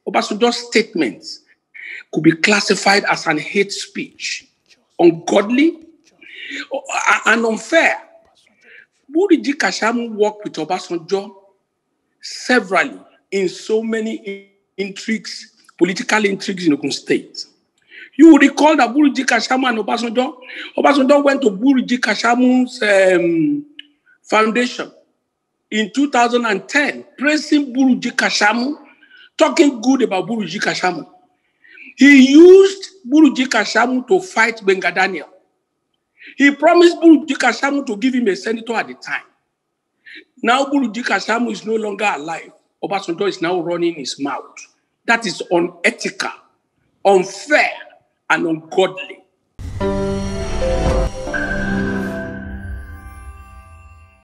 Obasanjo's statements could be classified as an hate speech, ungodly, and unfair. Buriji Kashamu worked with Obasanjo severally in so many intrigues, political intrigues in Ogun State. You will recall that Buriji Kashamu and Obasanjo went to Buriji Kashamu's foundation in 2010, praising Buriji Kashamu, talking good about Buriji Kashamu. He used Buriji Kashamu to fight Benga Daniel. He promised Buriji Kashamu to give him a senator at the time. Now Buriji Kashamu is no longer alive. Obasanjo is now running his mouth. That is unethical, unfair, and ungodly.